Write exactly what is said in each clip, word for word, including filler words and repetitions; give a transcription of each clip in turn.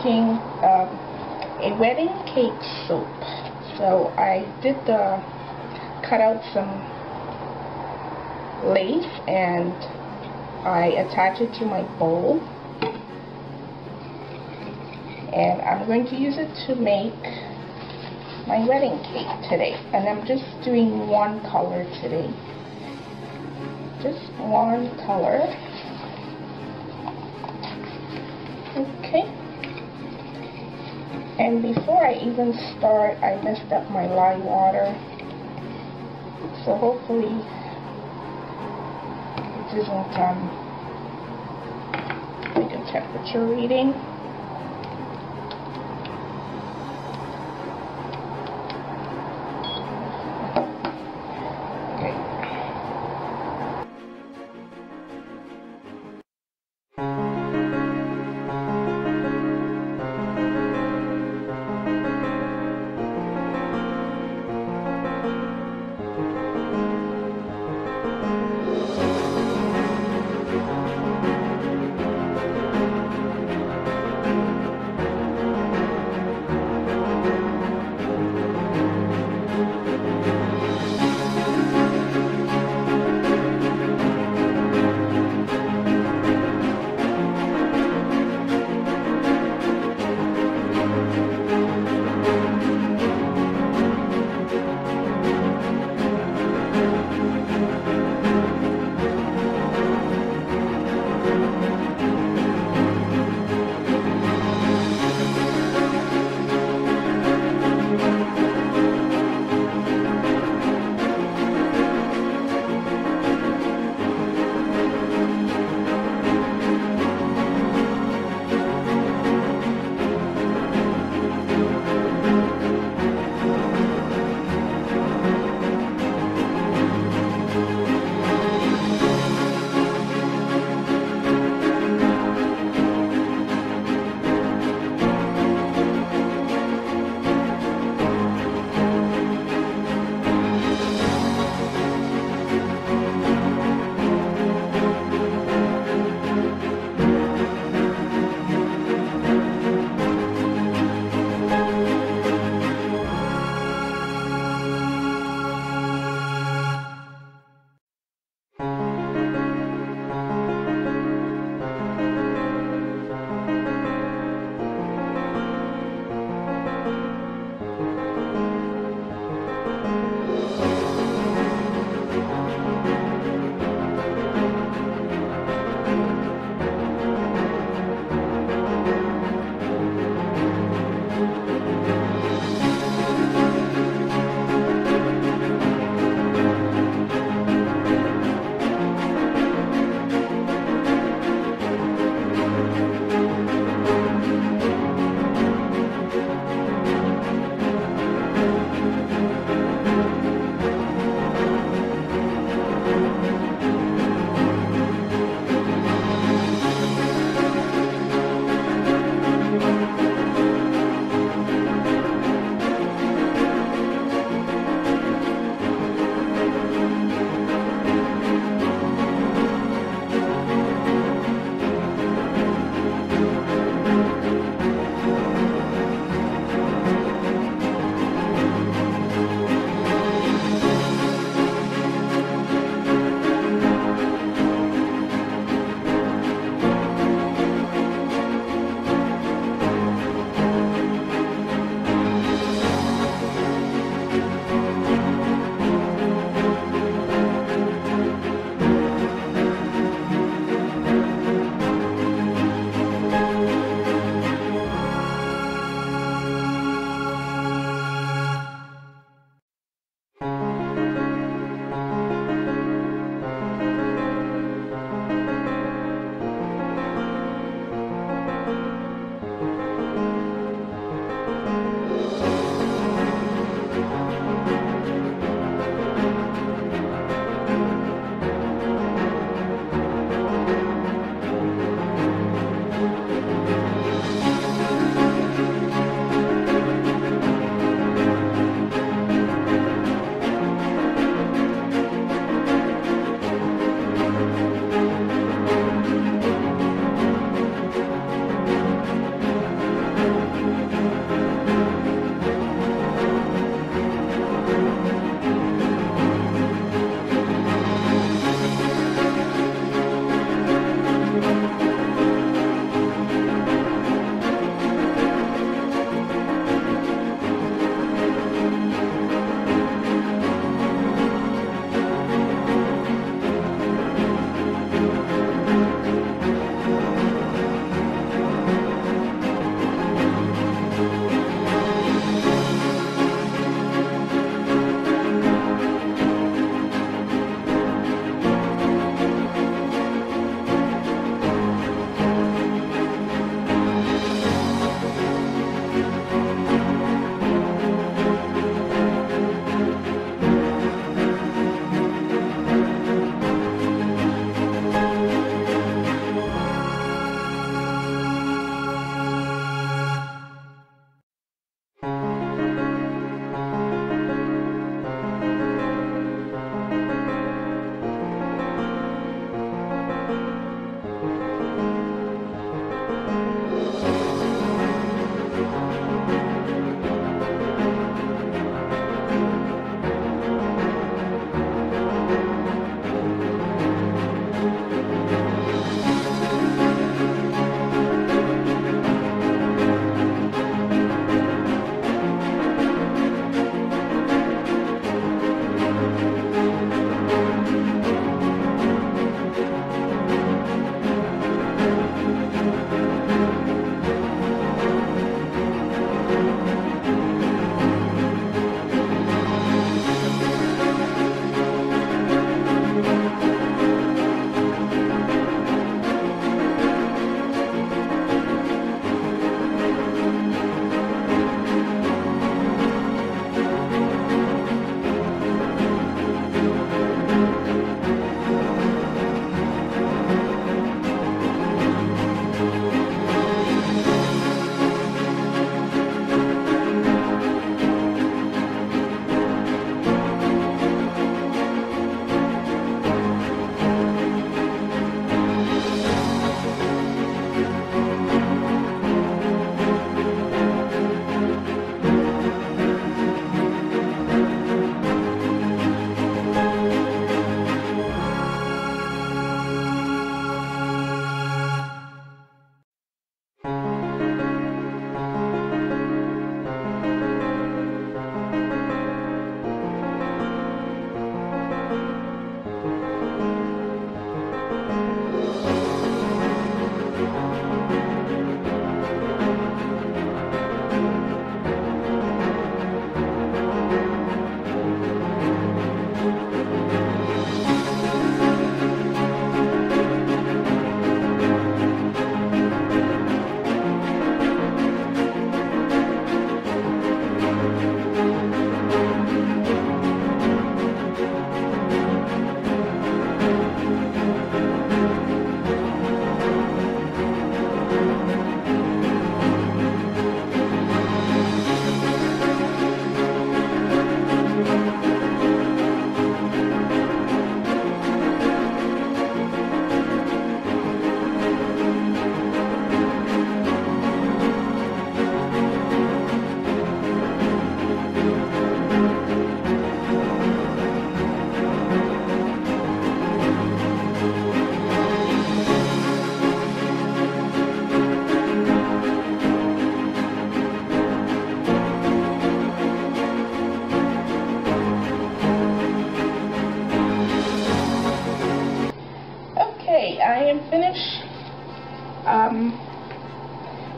making um, a wedding cake soup. So I did the cut out some lace and I attach it to my bowl, and I'm going to use it to make my wedding cake today. And I'm just doing one color today, just one color. Okay, and before I even start, I messed up my lye water, so hopefully it isn't um, like a temperature reading.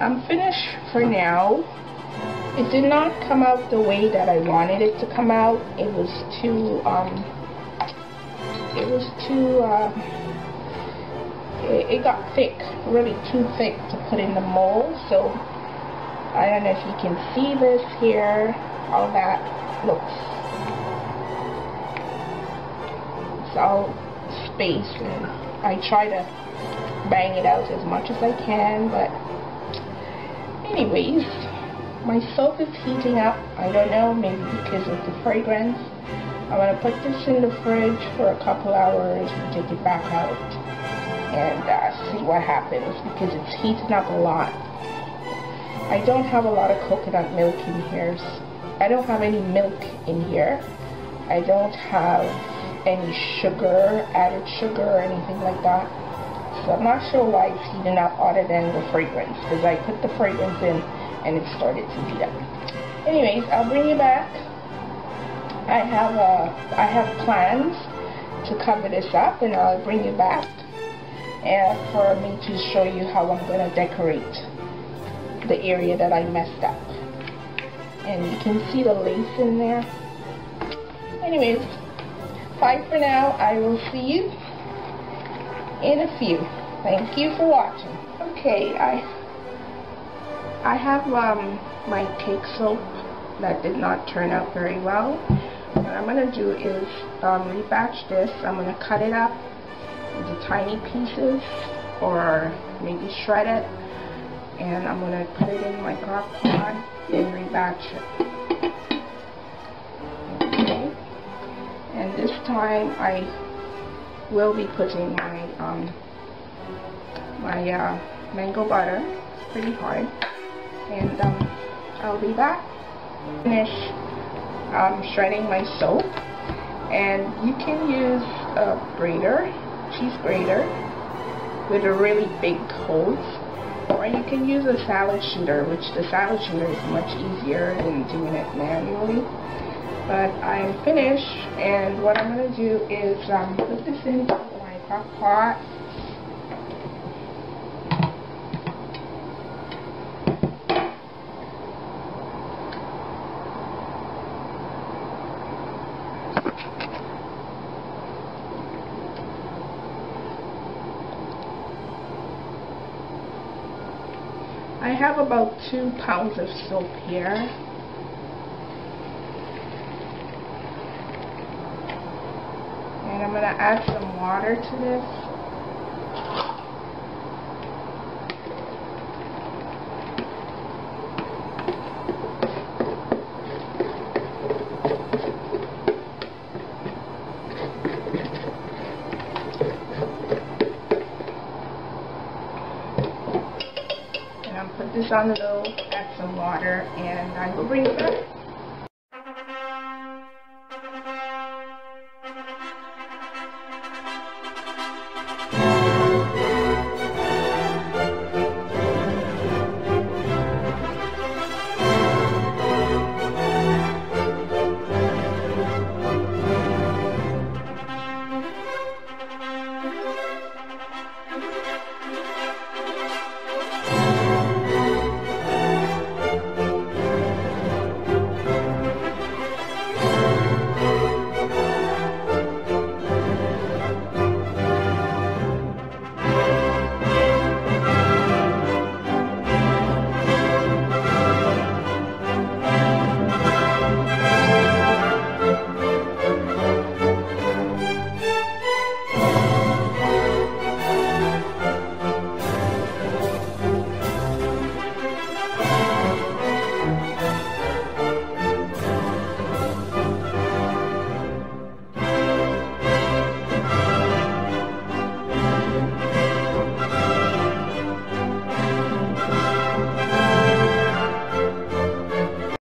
I'm finished for now. It did not come out the way that I wanted it to come out. It was too, um, it was too, uh, it, it got thick, really too thick to put in the mold. So I don't know if you can see this here, how that looks. It's all spaced, and I try to bang it out as much as I can, but anyways, my soap is heating up. I don't know, maybe because of the fragrance. I'm going to put this in the fridge for a couple hours and take it back out and uh, see what happens, because it's heating up a lot. I don't have a lot of coconut milk in here. I don't have any milk in here. I don't have any sugar, added sugar or anything like that. So I'm not sure why it's heating up other than the fragrance, because I put the fragrance in and it started to heat up. Anyways, I'll bring you back. I have uh, I have plans to cover this up, and I'll bring you back and for me to show you how I'm going to decorate the area that I messed up. And you can see the lace in there. Anyways, bye for now. I will see you in a few. Thank you for watching. Okay, I I have um, my cake soap that did not turn out very well. What I'm going to do is um, rebatch this. I'm going to cut it up into tiny pieces or maybe shred it, and I'm going to put it in my crock pot and rebatch it. Okay, and this time I will be putting my um, my uh, mango butter. It's pretty hard. And um, I'll be back. Finish um, shredding my soap, and you can use a grater, cheese grater, with a really big hose, or you can use a salad shooter, which the salad shooter is much easier than doing it manually. But I'm finished, and what I'm going to do is um, put this into my crock pot. I have about two pounds of soap here. And I'm going to add some water to this. Put this on the low, add some water, and I will bring it back.